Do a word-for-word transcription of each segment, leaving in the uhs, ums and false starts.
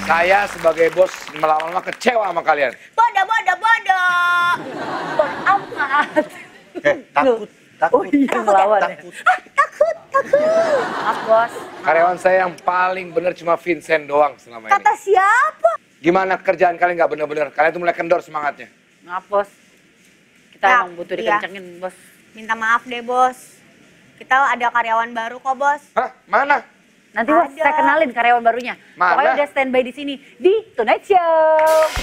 Saya sebagai bos lama-lama kecewa sama kalian. Bodoh, bodoh, bodoh. Bodoh amat. Eh, takut, takut. Oh iya, ngelawan ya. Takut. Ah, takut, takut. Maaf bos. Karyawan saya yang paling benar cuma Vincent doang selama ini. Kata siapa? Gimana kerjaan kalian nggak bener-bener? Kalian tuh mulai kendor semangatnya. Maaf bos. Kita Ya, emang butuh iya. dikencengin bos. Minta maaf deh, Bos. Kita ada karyawan baru kok, Bos. Hah? Mana? Nanti bos Ada. saya kenalin karyawan barunya. Mana? Pokoknya udah standby di sini di Tonight Show.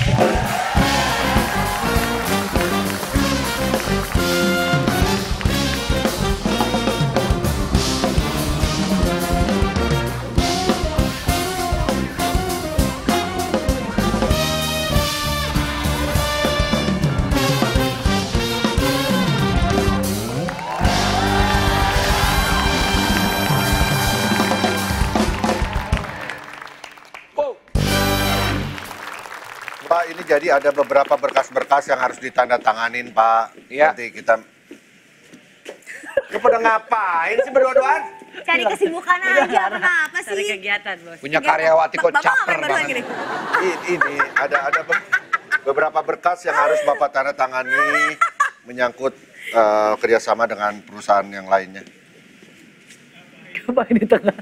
Wow. Pak, ini jadi ada beberapa berkas-berkas yang harus ditandatanganin, Pak. Iya. Nanti kita... Lu pada ngapain sih berdua-duaan? Cari kesibukan aja, kenapa Cari sih? kegiatan bos. Punya karyawati kok Bapak caper ngapain barusan banget. gini? Ini, ini ada ada be- beberapa berkas yang harus Bapak tanda tangani menyangkut eh, kerjasama dengan perusahaan yang lainnya. Apa di tengah?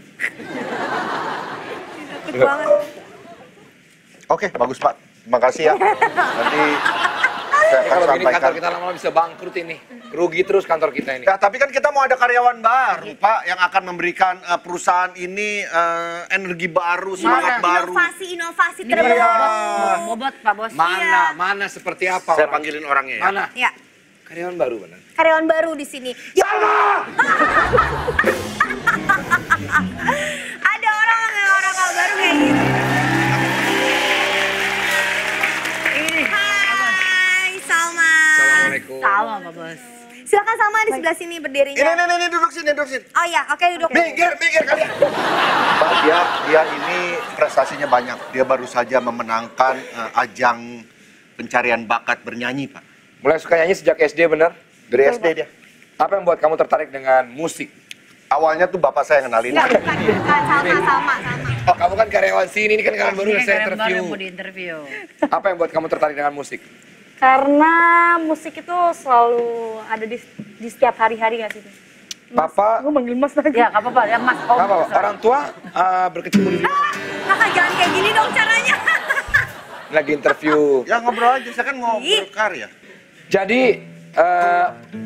Takut banget. Oke, bagus Pak. Terima kasih ya. Nanti saya Ini akan kalau gini sampaikan. kantor kita lama-lama bisa bangkrut ini. Rugi terus kantor kita ini. Ya, tapi kan kita mau ada karyawan baru, Pak, yang akan memberikan eh, perusahaan ini eh, energi baru, semangat baru. Inovasi-inovasi Ini terbaru. bobot, bobot pak bos. Mana? Mana seperti apa? Saya orang? panggilin orangnya ya. Mana? Ya, Karyawan baru benar. karyawan baru di sini. Salma! Ada orang orang kalau baru kayak gitu. Ini. Hai, Salma. Assalamualaikum. Sama pak bos. Silakan Salma di sebelah sini Ini, berdirinya. ini, ini, ini, duduk sini, duduk sini. Oh ya, oke duduk. Minggir, minggir kalian. Pak, dia, dia ini prestasinya banyak. Dia baru saja memenangkan eh, ajang pencarian bakat bernyanyi, Pak. Mulai suka nyanyi sejak S D bener? Dari S D dia. Apa yang buat kamu tertarik dengan musik? Awalnya tuh bapak saya yang kenalin. Enggak, bukan, bukan. Salma, Salma, Salma. Oh, kamu kan karyawan sini, ini kan karyawan baru Ini yang saya karyawan baru interview. yang mau diinterview. Apa yang buat kamu tertarik dengan musik? Karena musik itu selalu ada di, di setiap hari-hari gak sih? Mas, Papa, gue manggil mas lagi. Ya nggak apa-apa ya mas. Om. nggak apa-apa. Orang tua uh, berkecimpung di Kakak jangan kayak gini dong caranya. lagi interview. Ya ngobrol aja, saya kan mau Ih. berkarya. Jadi, uh,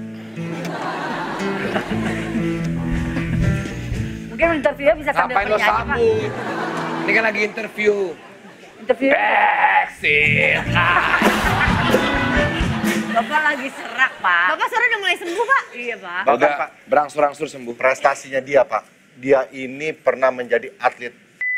Mungkin interviewnya bisa sambil ngapain lo bernyanyi pak. sambut? Ini kan lagi interview. Interview. Exit. Bapak lagi serak pak. Bapak suara udah mulai sembuh, Pak. Iya pak. Bapak, Udah Pak. berangsur-angsur sembuh. Prestasinya dia, Pak. Dia ini pernah menjadi atlet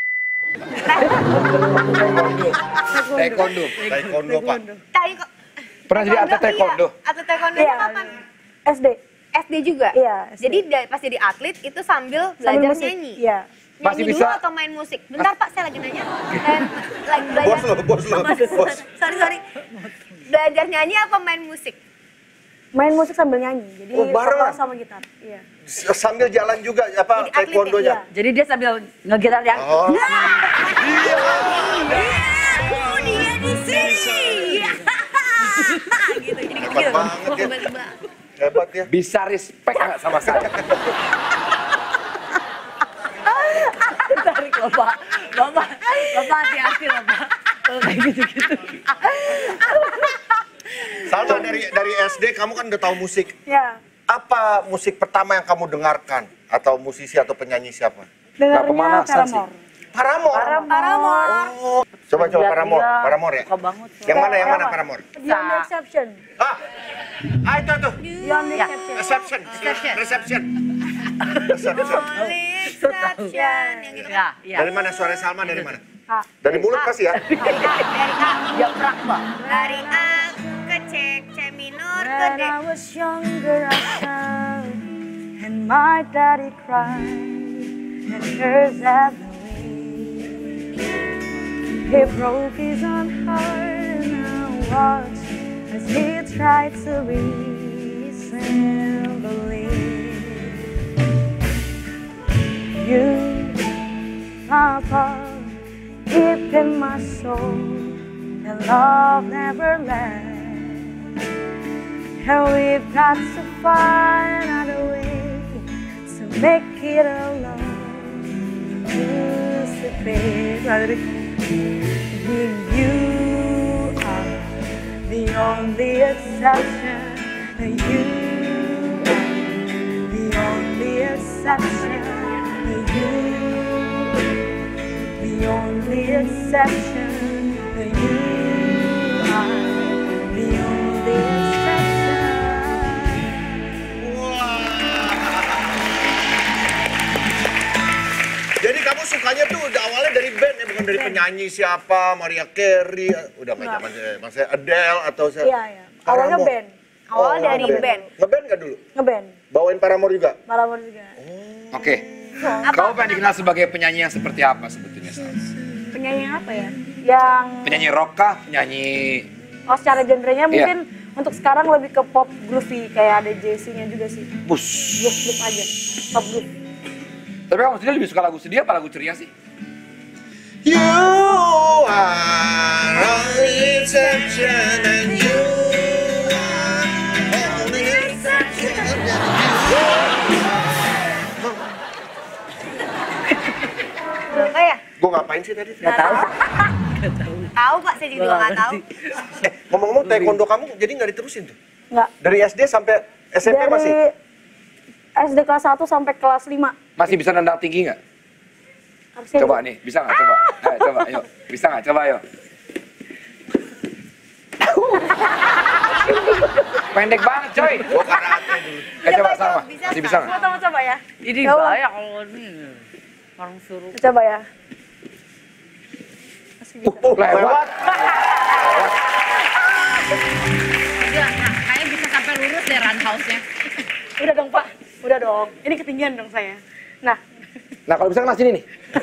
Taekwondo. taekwondo, Pak. Tadi kok Pernah jadi atlet taekwondo? Iya. Atlet taekwondo Iya. kapan? S D. S D juga? Iya, S D. Jadi da- pas jadi atlet itu sambil Sambil belajar musik. nyanyi? Iya. Masih Nyanyi bisa? dulu atau main musik? Bentar Pak, saya lagi nanya. Eh, lagi belajar. Bos lo, bos lo, bos. Sorry, sorry. Belajar nyanyi apa main musik? Main musik sambil nyanyi. Jadi Oh, barengan? vokal sama gitar. Iya. Sambil jalan juga apa Jadi atlet taekwondonya. ya? Jadi dia sambil ngegitar yang. Oh. Iya, oh dia di sini. Iya. Gitu, jadi gitu. Hebat banget ya. Tiba-tiba. Hebat ya. Bisa respect nggak sama saya? Tarik loh pak. Bapak, bapak hati-hati loh pak. Kalau kayak gitu-gitu. Salma, dari dari S D kamu kan udah tahu musik. Ya. Apa musik pertama yang kamu dengarkan? Atau musisi atau penyanyi siapa? Dengarnya pemanasan sih. Paramore. Paramore. Paramore. Oh. Coba coba Lihat Paramore. dia Paramore ya? Suka banget. Yang mana yang mana Yang Paramore? Beyond the Exception. Ah. Ah itu tuh. Beyond the Ya. Exception. Reception. Reception. Reception. Reception. Only exception. Yang gitu. Ya, ya. Dari mana suara Salma dari mana? Ah. Dari mulut pasti ya. Dari A, dari A. Dia prak pak. Dari A ke C, C minor ke When D. I was younger, I sang, and my daddy cried, and hers at me. He broke his own heart, and I watched as he tried to reason, believe. You, Papa, keep in my soul that love never lasts. And we've got to find another way to make it alone. Dissipate. You are the only exception. You are the only exception. You are the only exception. You are the only exception. Jadi kamu sukanya tuh udah awalnya dari band ya, bukan dari penyanyi siapa, Mariah Carey, udah nggak zaman maksudnya Adele atau siapa? Iya, iya. Awalnya Paramore. band. Awalnya Oh, dari ngeband. band. Ngeband nggak dulu? Ngeband. Bawain Paramore juga? Paramore juga. Oke. Kamu pengen dikenal sebagai penyanyi yang seperti apa sebetulnya, Sal? Penyanyi apa ya? Yang Penyanyi rock kah? Penyanyi... oh secara genrenya Iya. mungkin untuk sekarang lebih ke pop groovy kayak ada Jessie-nya juga sih. Bus. Groove groove aja. Pop groove. Tapi kamu sendiri lebih suka lagu sedih apa lagu ceria sih? You are only exception and you are only exception and you Apa ya? Gue ngapain sih tadi? Gak tahu. Tahu Pak, saya juga nggak tahu. Eh, ngomong-ngomong taekwondo kamu jadi nggak diterusin tuh? Enggak. Dari S D sampai S M P Dari masih? S D kelas satu sampai kelas lima. Masih bisa nendang tinggi nggak? Harusnya Coba nih, bisa nggak? Coba. Ayo, coba, ayo. Bisa nggak? Coba, ayo. Pendek banget, coy. Gue karate dulu. Eh, coba Coba, sama. bisa, Masih bisa nggak? Coba coba ya. Ini Coba. bahaya kalau ini orang suruh. Coba ya. Masih bisa. Uh, lewat. Dia nah, kayaknya bisa sampai lurus deh run house-nya. Udah dong Pak. Udah dong. Ini ketinggian dong saya. Nah, Nah, kalau bisa kena sini nih.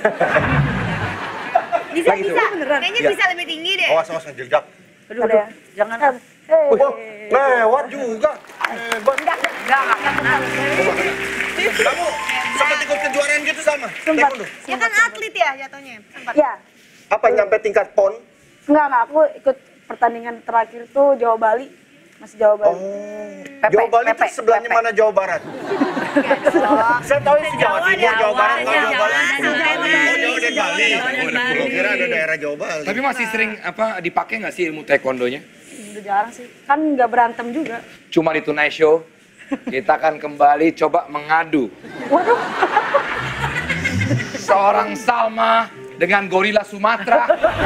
Bisa, Lagi tuh. bisa. Beneran. Kayaknya Iya. bisa lebih tinggi deh. Awas, awas, jeledak. Aduh, ada aduh. ya. Jangan. Kan. Hey. Wah, lewat juga. Hebat. Enggak, enggak kenal. Kamu sempat ikut kejuaraan gitu sama? Sempat. Taekwondo? Ya kan atlet ya jatuhnya. Sempat. Ya. Apa nyampe tingkat pon? Enggak, enggak. Aku ikut pertandingan terakhir tuh Jawa Bali. Masih Jawa Bali. Pepe, Jawa Bali itu Pepe, sebelahnya Pepe. mana Jawa Barat? Saya tahu itu Jawa Timur, Jawa Barat, Jawa, Jawa Jawa, Barat. Jawa, Oh, Jawa dan Bali. Jawa dan Bali. Gue kira ada daerah Jawa Bali. Tapi masih sering apa dipakai nggak sih ilmu taekwondonya? Udah jarang sih. Kan nggak berantem juga. Cuma di Tonight Show, kita akan kembali coba mengadu. Waduh. Seorang Salma dengan gorila Sumatera.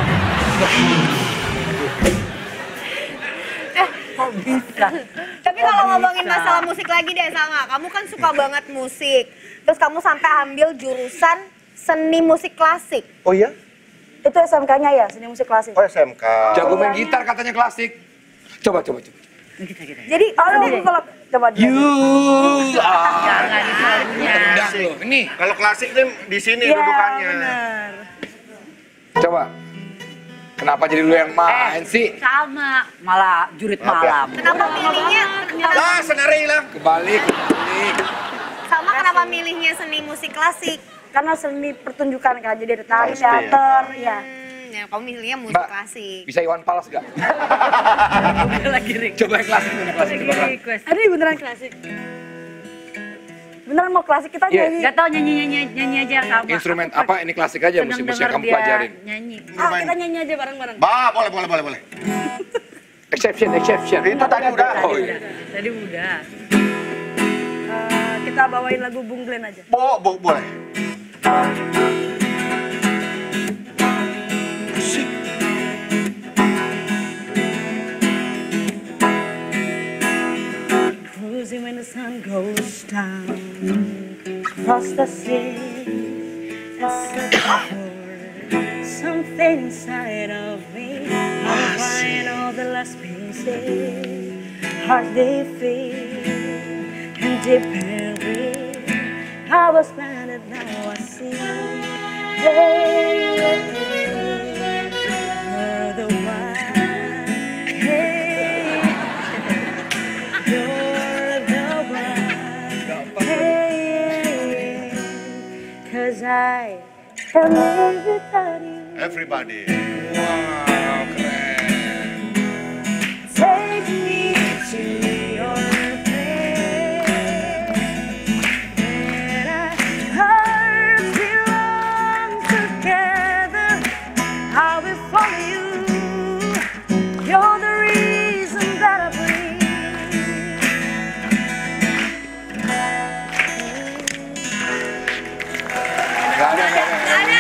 Kok bisa? Tapi kalau ngomongin masalah musik lagi deh Salma, kamu kan suka banget musik. Terus kamu sampai ambil jurusan seni musik klasik. Oh iya? Itu S M K-nya ya, seni musik klasik. Oh S M K. Jago main gitar katanya klasik. Coba, coba, coba. Kita kita. Jadi Aduh, kalau coba dulu. You are. Jangan itu lagunya. Tendang lo. Ini, Kalau klasik nih di sini Iya, dudukannya. benar. coba. Kenapa jadi lu yang main sih? Sama, malah jurit Maaf ya. malam. kenapa milihnya? Kenapa, Ah, senari hilang. Kebalik, kebalik. Salma kenapa milihnya seni musik klasik? Karena seni pertunjukan kan, jadi ada tari, Pasti ya. teater, ya. Hmm, ya kamu milihnya musik Mbak, klasik. bisa Iwan Fals gak? Lagi ring. Coba yang klasik, yang klasik. Coba. Lagi request. Aduh, ini beneran klasik. Beneran mau klasik kita Iya. nyanyi. Gak tau nyanyi nyanyi nyanyi aja sama. Instrumen apa? Ini klasik aja, Sedang musik-musik yang denger kamu dia pelajarin. Nyanyi. Ah, kita nyanyi aja bareng-bareng. Bah, boleh, boleh, boleh, boleh. Exception, exception. Itu tadi udah. Oh iya. Tadi udah. Eh, kita bawain lagu Bung Glenn aja. Bo, bo, boleh. Asik. Cruising when the sun goes down across the sea. As before, something inside of me. I'm find all the last pieces. Heart they feel and deep and real. I was blinded, now I see. Hey, hey, you're the one. Hey, you're the one. Hey, 'cause I Help me without you. Everybody. Wow, keren. Take me to your place where our hearts belong together. I will follow you. You're the reason that I breathe. Gak ada, gak ada. Nggak ada.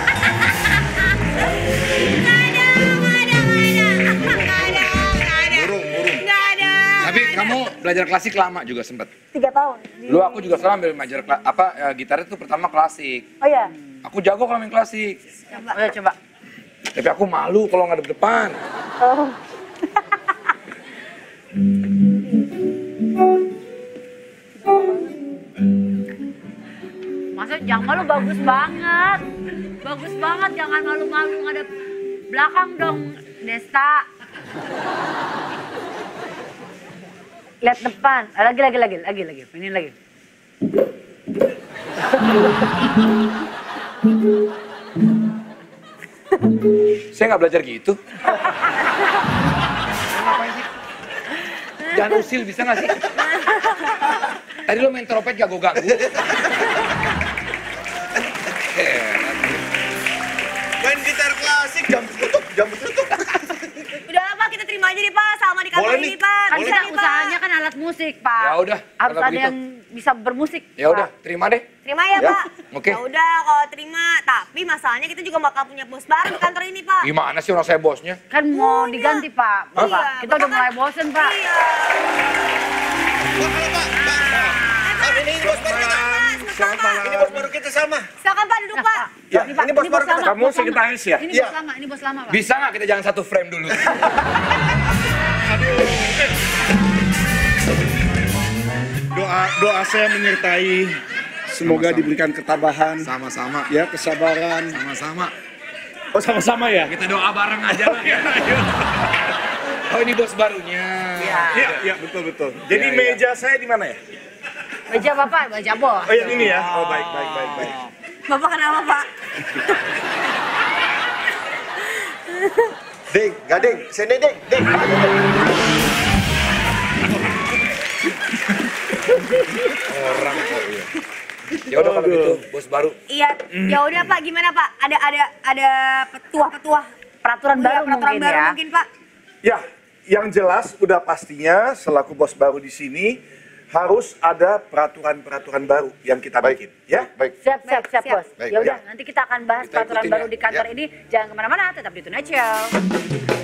Nggak ada, nggak ada, nggak ada. Nggak ada, nggak ada. Burung, burung. Nggak ada. Tapi kamu belajar klasik lama juga sempet. Tiga tahun. Dulu aku juga selalu ambil belajar kla- apa eh, gitar itu pertama klasik. Oh ya. Aku jago kalau main klasik. Coba. Ayo coba. Tapi aku malu kalau ngadep depan. Oh. Masa jangan malu, bagus banget. Bagus banget, jangan malu-malu ngadep belakang dong, Desta. Lihat depan. Ah, Lagi, lagi, lagi, lagi, lagi. Ini lagi. Saya nggak belajar gitu. Ngapain sih? Jangan usil bisa nggak sih? Tadi lo main trompet gak gue ganggu. Heran. Main gitar klasik jam tutup, jam tutup. Udah lah Pak, kita terima aja nih Pak, sama di kantor Boleh ini nih. Pak. Kan Bisa kita nih, Pak. usahanya kan alat musik, Pak. Ya udah, Harus kalau ada begitu. yang bisa bermusik. Ya udah, terima deh. Terima ya, Ya, Pak. oke. Ya udah kalau terima, tapi masalahnya kita juga bakal punya bos baru di kantor ini, Pak. Gimana sih orang saya bosnya? Kan mau diganti, Pak. Bapak. Iya, Kita udah Bapak mulai kan- bosen, Pak. Iya. Pak, Pak, Pak, Pak. Pak, ini bos baru kita. Selamat malam. Ini bos baru kita sama. Silakan Pak duduk, Pak. Ya, Ini, Pak, ini bos baru lama, kita. Kamu bos lama. sekretaris ya? Ini Iya. bos lama, ini bos lama, Pak. Bisa nggak kita jangan satu frame dulu? Doa doa saya menyertai, semoga diberikan ketabahan, Sama-sama. ya kesabaran. Sama-sama. Oh sama-sama ya? Kita doa bareng aja lah ya. Ayo. Oh ini bos barunya. Iya. Iya, iya betul betul. Jadi Iya, iya. meja saya di mana ya? Meja Bapak, meja bos. Oh yang ini ya. Oh baik baik baik baik. Bapak kenapa, Pak? Ding, gading, sini ding, ding. Orang kok ya. Ya udah kalau gitu, bos baru. Iya, ya udah Pak, gimana Pak? Ada ada ada petuah-petuah Peraturan Iya, baru peraturan mungkin baru ya. mungkin, Pak. Ya, yang jelas udah pastinya selaku bos baru di sini harus ada peraturan-peraturan baru yang kita Baik, bikin, ya. baik. Siap, siap, siap, Siap. bos. Baik, Ya udah, ya. nanti kita akan bahas Kita peraturan ikutin baru ya. di kantor Ya. ini. Jangan kemana-mana, tetap di Tonight Show.